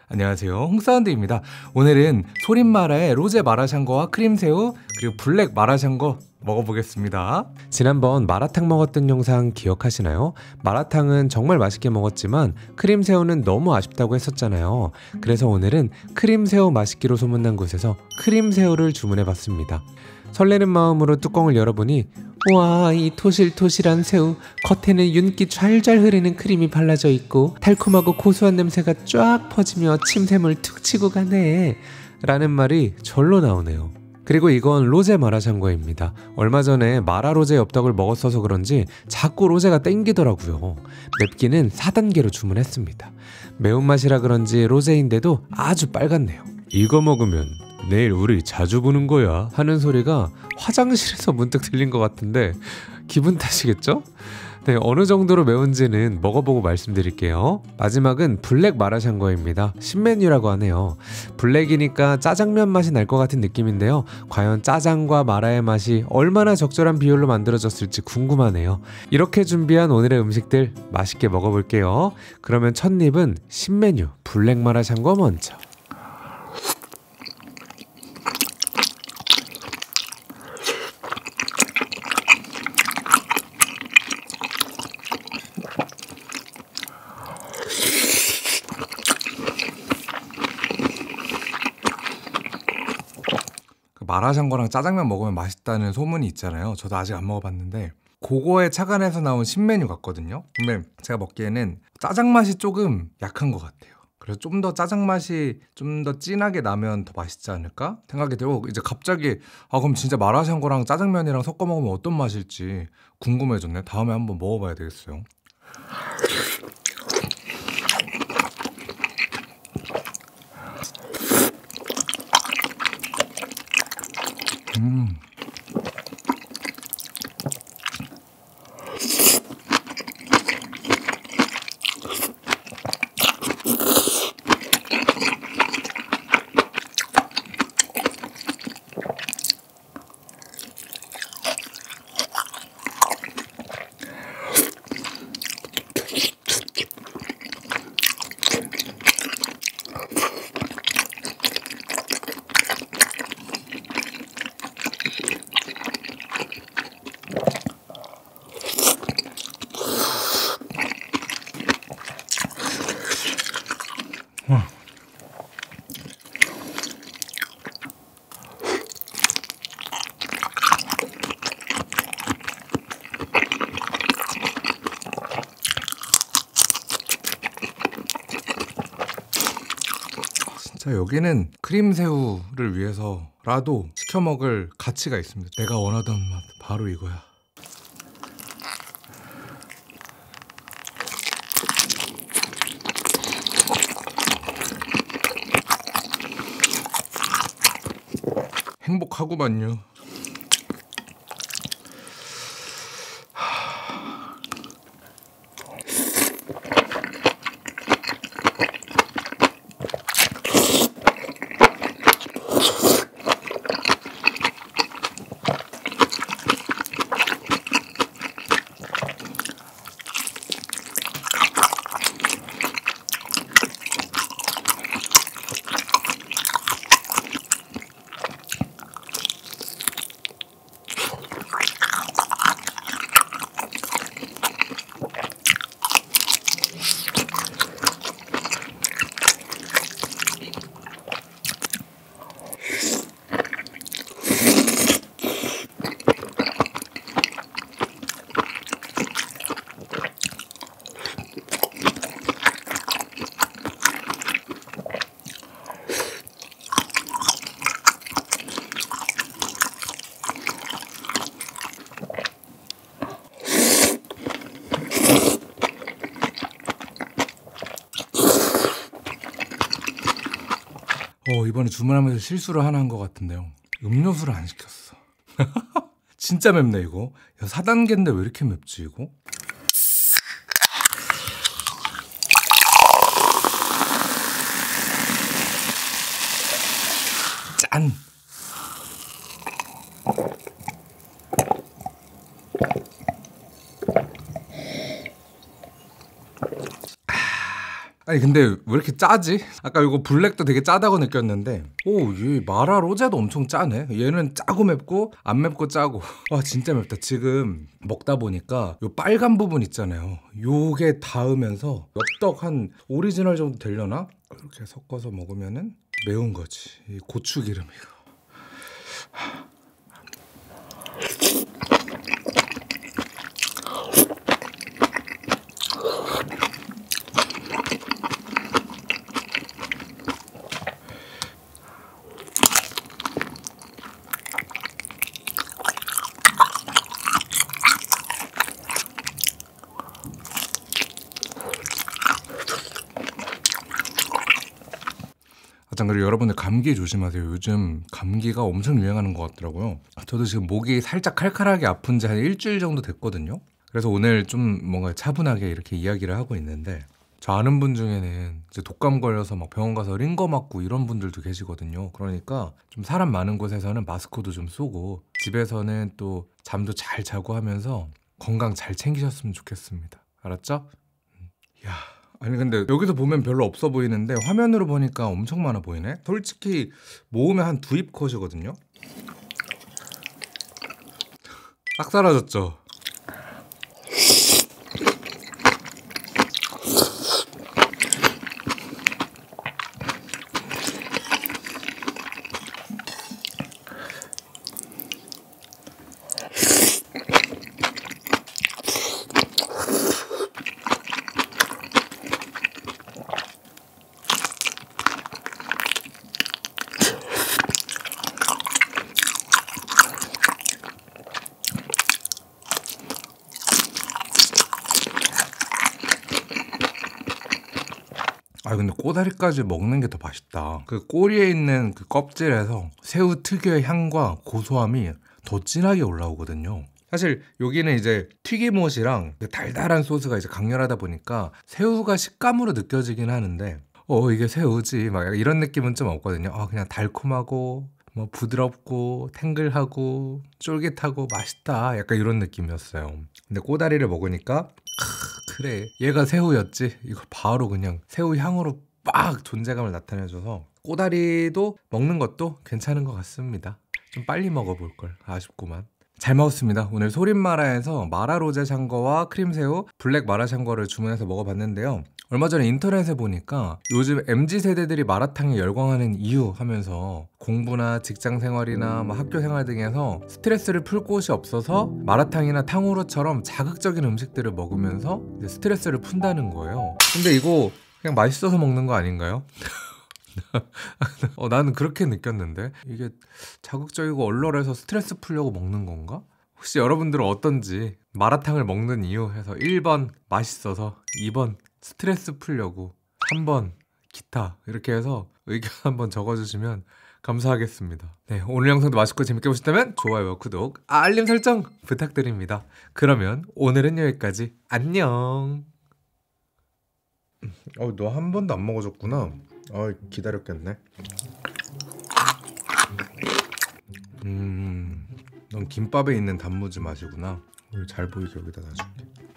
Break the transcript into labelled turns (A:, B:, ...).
A: 안녕하세요, 홍사운드입니다. 오늘은 소림마라의 로제 마라샹궈와 크림새우 그리고 블랙 마라샹궈 먹어보겠습니다.
B: 지난번 마라탕 먹었던 영상 기억하시나요? 마라탕은 정말 맛있게 먹었지만 크림새우는 너무 아쉽다고 했었잖아요. 그래서 오늘은 크림새우 맛있기로 소문난 곳에서 크림새우를 주문해봤습니다. 설레는 마음으로 뚜껑을 열어보니 우와, 이 토실토실한 새우, 겉에는 윤기 좔좔 흐르는 크림이 발라져 있고 달콤하고 고소한 냄새가 쫙 퍼지며 침샘을 툭 치고 가네 라는 말이 절로 나오네요. 그리고 이건 로제 마라샹궈입니다. 얼마 전에 마라 로제 엽떡을 먹었어서 그런지 자꾸 로제가 땡기더라고요. 맵기는 4단계로 주문했습니다. 매운맛이라 그런지 로제인데도 아주 빨갛네요. 이거 먹으면 내일 우리 자주 보는 거야 하는 소리가 화장실에서 문득 들린 것 같은데 기분 탓이겠죠? 네, 어느 정도로 매운지는 먹어보고 말씀드릴게요. 마지막은 블랙 마라샹궈입니다. 신메뉴라고 하네요. 블랙이니까 짜장면 맛이 날 것 같은 느낌인데요. 과연 짜장과 마라의 맛이 얼마나 적절한 비율로 만들어졌을지 궁금하네요. 이렇게 준비한 오늘의 음식들 맛있게 먹어볼게요. 그러면 첫 입은 신메뉴 블랙 마라샹궈 먼저.
A: 마라샹궈랑 짜장면 먹으면 맛있다는 소문이 있잖아요. 저도 아직 안 먹어봤는데 그거에 착안해서 나온 신메뉴 같거든요. 근데 제가 먹기에는 짜장 맛이 조금 약한 것 같아요. 그래서 좀 더 짜장 맛이 좀 더 진하게 나면 더 맛있지 않을까 생각이 들고, 이제 갑자기 그럼 진짜 마라샹궈랑 짜장면이랑 섞어 먹으면 어떤 맛일지 궁금해졌네. 다음에 한번 먹어봐야 되겠어요. 자, 여기는 크림새우를 위해서라도 시켜 먹을 가치가 있습니다. 내가 원하던 맛 바로 이거야. 행복하구만요. 이번에 주문하면서 실수를 하나 한 것 같은데요. 음료수를 안 시켰어. 진짜 맵네 이거. 야, 4단계인데 왜 이렇게 맵지 이거? 짠! 아니 근데 왜 이렇게 짜지? 아까 이거 블랙도 되게 짜다고 느꼈는데 이 마라 로제도 엄청 짜네. 얘는 짜고 맵고 안 맵고 짜고 와 진짜 맵다. 지금 먹다 보니까 요 빨간 부분 있잖아요. 요게 닿으면서 엽떡 한 오리지널 정도 되려나? 이렇게 섞어서 먹으면은 매운 거지. 이 고추기름 이거. 그리고 여러분들 감기 조심하세요. 요즘 감기가 엄청 유행하는 것 같더라고요. 저도 지금 목이 살짝 칼칼하게 아픈 지 한 일주일 정도 됐거든요. 그래서 오늘 좀 뭔가 차분하게 이렇게 이야기를 하고 있는데 저 아는 분 중에는 이제 독감 걸려서 막 병원 가서 링거 맞고 이런 분들도 계시거든요. 그러니까 좀 사람 많은 곳에서는 마스크도 좀 쓰고 집에서는 또 잠도 잘 자고 하면서 건강 잘 챙기셨으면 좋겠습니다. 알았죠? 야. 아니 근데 여기서 보면 별로 없어 보이는데 화면으로 보니까 엄청 많아 보이네. 솔직히 모으면 한 2입 컷이거든요. 싹 사라졌죠. 근데 꼬다리까지 먹는 게 더 맛있다. 그 꼬리에 있는 그 껍질에서 새우 특유의 향과 고소함이 더 진하게 올라오거든요. 사실 여기는 이제 튀김옷이랑 달달한 소스가 이제 강렬하다 보니까 새우가 식감으로 느껴지긴 하는데 이게 새우지 막 이런 느낌은 좀 없거든요. 그냥 달콤하고 뭐 부드럽고 탱글하고 쫄깃하고 맛있다 약간 이런 느낌이었어요. 근데 꼬다리를 먹으니까 그래 얘가 새우였지. 이거 바로 그냥 새우 향으로 빡 존재감을 나타내줘서 꼬다리도 먹는 것도 괜찮은 것 같습니다. 좀 빨리 먹어볼걸. 아쉽구만. 잘 먹었습니다. 오늘 소림마라에서 마라로제 샹궈와 크림새우, 블랙 마라샹궈를 주문해서 먹어봤는데요. 얼마 전에 인터넷에 보니까 요즘 MZ세대들이 마라탕에 열광하는 이유 하면서 공부나 직장생활이나 학교생활 등에서 스트레스를 풀 곳이 없어서 마라탕이나 탕후루처럼 자극적인 음식들을 먹으면서 이제 스트레스를 푼다는 거예요. 근데 이거 그냥 맛있어서 먹는 거 아닌가요? 나는 그렇게 느꼈는데 이게 자극적이고 얼얼해서 스트레스 풀려고 먹는 건가? 혹시 여러분들은 어떤지 마라탕을 먹는 이유 해서 1번 맛있어서 2번 스트레스 풀려고 3번 기타 이렇게 해서 의견 한번 적어주시면 감사하겠습니다. 네, 오늘 영상도 맛있고 재밌게 보셨다면 좋아요와 구독, 알림 설정 부탁드립니다. 그러면 오늘은 여기까지. 안녕. 너 한 번도 안 먹어줬구나. 기다렸겠네. 넌 김밥에 있는 단무지 맛이구나. 잘 보이게 여기다 놔줄게.